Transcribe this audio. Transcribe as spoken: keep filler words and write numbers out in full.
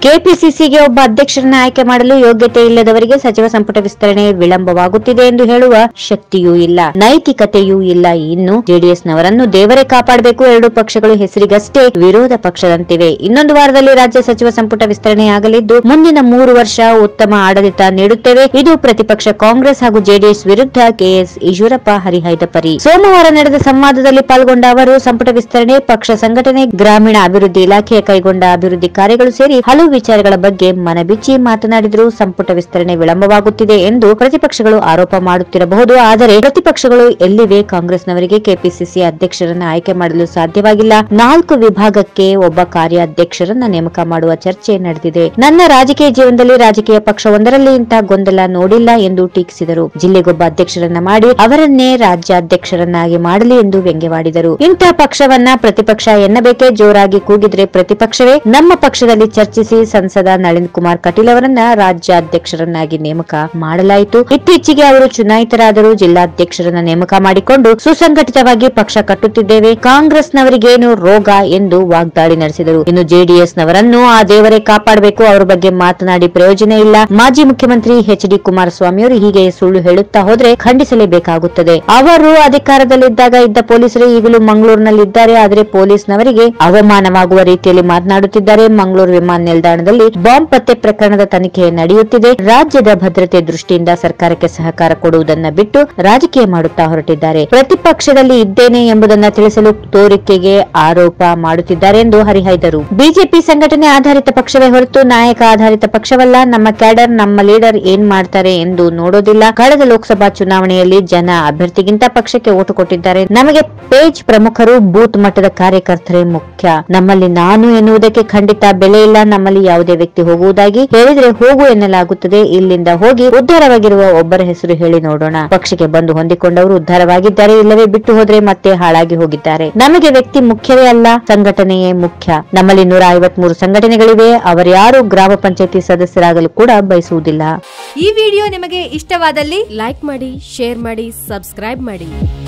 ಕೆಪಿಸಿಸಿಗೆ ಒಬ್ಬ ಅಧ್ಯಕ್ಷರನ್ನ ಆಯ್ಕೆ ಮಾಡಲು ಯೋಗ್ಯತೆ ಇಲ್ಲದವರಿಗೆ ಸಚಿವ ಸಂಪುಟ ವಿಸ್ತರಣೆ ವಿಳಂಬವಾಗುತ್ತಿದೆ ಎಂದು ಹೇಳುವ ಶಕ್ತಿಯೂ ಇಲ್ಲ, ನೈತಿಕತೆಯೂ ಇಲ್ಲ. ಇನ್ನು ಜೆಡಿಎಸ್ ನವರನ್ನು ದೇವರೇ ಕಾಪಾಡಬೇಕು. ಎರಡು ಪಕ್ಷಗಳು ಹೆಸರಿಗಷ್ಟೇ ವಿರೋಧ ಪಕ್ಷದಂತಿವೆ. ಇನ್ನೊಂದು ವಾರದಲ್ಲಿ ರಾಜ್ಯ ಸಚಿವ ಸಂಪುಟ ವಿಸ್ತರಣೆಯಾಗಲಿದ್ದು ಮುಂದಿನ ಮೂರು ವರ್ಷ ಉತ್ತಮ ಆಡಳಿತ ನೀಡುತ್ತೇವೆ. ಇದು ಪ್ರತಿಪಕ್ಷ ಕಾಂಗ್ರೆಸ್ ಹಾಗೂ ಜೆಡಿಎಸ್ ವಿರುದ್ಧ ಕೆಎಸ್ ಈಶ್ವರಪ್ಪ ಹರಿಹಾಯ್ದ ಸೋಮವಾರ ನಡೆದ ಸಂವಾದದಲ್ಲಿ ಪಾಲ್ಗೊಂಡ ಅವರು ಸಂಪುಟ ವಿಸ್ತರಣೆ, ಪಕ್ಷ ಸಂಘಟನೆ, ಗ್ರಾಮೀಣ ಅಭಿವೃದ್ಧಿ ಇಲಾಖೆ ಕೈಗೊಂಡ ಅಭಿವೃದ್ಧಿ ಕಾರ್ಯಗಳು ಸೇರಿ ಹಲವು ವಿಚಾರಗಳ ಬಗ್ಗೆ ಮನಬಿಚ್ಚಿ ಮಾತನಾಡಿದರು. ಸಂಪುಟ ವಿಸ್ತರಣೆ ವಿಳಂಬವಾಗುತ್ತಿದೆ ಎಂದು ಪ್ರತಿಪಕ್ಷಗಳು ಆರೋಪ ಮಾಡುತ್ತಿರಬಹುದು. ಆದರೆ ಪ್ರತಿಪಕ್ಷಗಳು ಎಲ್ಲಿವೆ? ಕಾಂಗ್ರೆಸ್ನವರಿಗೆ ಕೆಪಿಸಿಸಿ ಅಧ್ಯಕ್ಷರನ್ನ ಆಯ್ಕೆ ಮಾಡಲು ಸಾಧ್ಯವಾಗಿಲ್ಲ. ನಾಲ್ಕು ವಿಭಾಗಕ್ಕೆ ಒಬ್ಬ ಕಾರ್ಯಾಧ್ಯಕ್ಷರನ್ನ ನೇಮಕ ಮಾಡುವ ಚರ್ಚೆ ನಡೆದಿದೆ. ನನ್ನ ರಾಜಕೀಯ ಜೀವನದಲ್ಲಿ ರಾಜಕೀಯ ಪಕ್ಷವೊಂದರಲ್ಲಿ ಇಂತಹ ಗೊಂದಲ ನೋಡಿಲ್ಲ ಎಂದು ಟೀಕಿಸಿದರು. ಜಿಲ್ಲೆಗೊಬ್ಬ ಅಧ್ಯಕ್ಷರನ್ನ ಮಾಡಿ ಅವರನ್ನೇ ರಾಜ್ಯಾಧ್ಯಕ್ಷರನ್ನಾಗಿ ಮಾಡಲಿ ಎಂದು ವ್ಯಂಗ್ಯವಾಡಿದರು. ಇಂತಹ ಪಕ್ಷವನ್ನ ಪ್ರತಿಪಕ್ಷ ಎನ್ನಬೇಕೆ? ಜೋರಾಗಿ ಕೂಗಿದ್ರೆ ಪ್ರತಿಪಕ್ಷವೇ. ನಮ್ಮ ಪಕ್ಷದಲ್ಲಿ ಚರ್ಚಿಸಿ ಸಂಸದ ನಳಿನ್ ಕುಮಾರ್ ಕಟೀಲ್ ಅವರನ್ನ ರಾಜ್ಯಾಧ್ಯಕ್ಷರನ್ನಾಗಿ ನೇಮಕ ಮಾಡಲಾಯಿತು. ಇತ್ತೀಚೆಗೆ ಅವರು ಚುನಾಯಿತರಾದರೂ ಜಿಲ್ಲಾಧ್ಯಕ್ಷರನ್ನ ನೇಮಕ ಮಾಡಿಕೊಂಡು ಸುಸಂಘಟಿತವಾಗಿ ಪಕ್ಷ ಕಟ್ಟುತ್ತಿದ್ದೇವೆ. ಕಾಂಗ್ರೆಸ್ನವರಿಗೇನು ರೋಗ ಎಂದು ವಾಗ್ದಾಳಿ ನಡೆಸಿದರು. ಇನ್ನು ಜೆಡಿಎಸ್ ನವರನ್ನು ಆ ದೇವರೇ ಕಾಪಾಡಬೇಕು, ಅವರ ಬಗ್ಗೆ ಮಾತನಾಡಿ ಪ್ರಯೋಜನ ಇಲ್ಲ. ಮಾಜಿ ಮುಖ್ಯಮಂತ್ರಿ ಎಚ್ ಡಿ ಕುಮಾರಸ್ವಾಮಿಯವರು ಹೀಗೆ ಸುಳ್ಳು ಹೇಳುತ್ತಾ ಹೋದ್ರೆ ಖಂಡಿಸಲೇಬೇಕಾಗುತ್ತದೆ. ಅವರು ಅಧಿಕಾರದಲ್ಲಿದ್ದಾಗ ಇದ್ದ ಪೊಲೀಸರು ಈಗಲೂ ಮಂಗಳೂರಿನಲ್ಲಿದ್ದಾರೆ. ಆದರೆ ಪೊಲೀಸ್ನವರಿಗೆ ಅವಮಾನವಾಗುವ ರೀತಿಯಲ್ಲಿ ಮಾತನಾಡುತ್ತಿದ್ದಾರೆ. ಮಂಗಳೂರು ವಿಮಾನ ನಿಲ್ದಾಣದಲ್ಲಿ ಬಾಂಬ್ ಪತ್ತೆ ಪ್ರಕರಣದ ತನಿಖೆ ನಡೆಯುತ್ತಿದೆ. ರಾಜ್ಯದ ಭದ್ರತೆ ದೃಷ್ಟಿಯಿಂದ ಸರ್ಕಾರಕ್ಕೆ ಸಹಕಾರ ಕೊಡುವುದನ್ನ ಬಿಟ್ಟು ರಾಜಕೀಯ ಮಾಡುತ್ತಾ ಹೊರಟಿದ್ದಾರೆ. ಪ್ರತಿಪಕ್ಷದಲ್ಲಿ ಇದ್ದೇನೆ ಎಂಬುದನ್ನ ತಿಳಿಸಲು ತೋರಿಕೆಗೆ ಆರೋಪ ಮಾಡುತ್ತಿದ್ದಾರೆ ಎಂದು ಹರಿಹಾಯ್ದರು. ಬಿಜೆಪಿ ಸಂಘಟನೆ ಆಧಾರಿತ ಪಕ್ಷವೇ ಹೊರತು ನಾಯಕ ಆಧಾರಿತ ಪಕ್ಷವಲ್ಲ. ನಮ್ಮ ಕ್ಯಾಡರ್, ನಮ್ಮ ಲೀಡರ್ ಏನ್ ಮಾಡ್ತಾರೆ ಎಂದು ನೋಡೋದಿಲ್ಲ. ಕಳೆದ ಲೋಕಸಭಾ ಚುನಾವಣೆಯಲ್ಲಿ ಜನ ಅಭ್ಯರ್ಥಿಗಿಂತ ಪಕ್ಷಕ್ಕೆ ಓಟು ಕೊಟ್ಟಿದ್ದಾರೆ. ನಮಗೆ ಪೇಜ್ ಪ್ರಮುಖರು, ಬೂತ್ ಮಟ್ಟದ ಕಾರ್ಯಕರ್ತರೇ ಮುಖ್ಯ. ನಮ್ಮಲ್ಲಿ ನಾನು ಎನ್ನುವುದಕ್ಕೆ ಖಂಡಿತ ಬೆಲೆ ಇಲ್ಲ. ನಮ್ಮಲ್ಲಿ ಯಾವುದೇ ವ್ಯಕ್ತಿ ಹೋಗುವುದಾಗಿ ಹೇಳಿದ್ರೆ ಹೋಗು ಎನ್ನಲಾಗುತ್ತದೆ. ಇಲ್ಲಿಂದ ಹೋಗಿ ಉದ್ಧಾರವಾಗಿರುವ ಒಬ್ಬರ ಹೆಸರು ಹೇಳಿ ನೋಡೋಣ. ಪಕ್ಷಕ್ಕೆ ಬಂದು ಹೊಂದಿಕೊಂಡವರು ಉದ್ಧಾರವಾಗಿದ್ದಾರೆ, ಇಲ್ಲವೇ ಬಿಟ್ಟು ಹೋದ್ರೆ ಮತ್ತೆ ಹಾಳಾಗಿ ಹೋಗಿದ್ದಾರೆ. ನಮಗೆ ವ್ಯಕ್ತಿ ಮುಖ್ಯವೇ ಅಲ್ಲ, ಸಂಘಟನೆಯೇ ಮುಖ್ಯ. ನಮ್ಮಲ್ಲಿ ನೂರ ಐವತ್ ಮೂರು ಸಂಘಟನೆಗಳಿವೆ. ಅವರ್ಯಾರು ಗ್ರಾಮ ಪಂಚಾಯತಿ ಸದಸ್ಯರಾಗಲು ಕೂಡ ಬಯಸುವುದಿಲ್ಲ. ಈ ವಿಡಿಯೋ ನಿಮಗೆ ಇಷ್ಟವಾದಲ್ಲಿ ಲೈಕ್ ಮಾಡಿ, ಶೇರ್ ಮಾಡಿ, ಸಬ್ಸ್ಕ್ರೈಬ್ ಮಾಡಿ.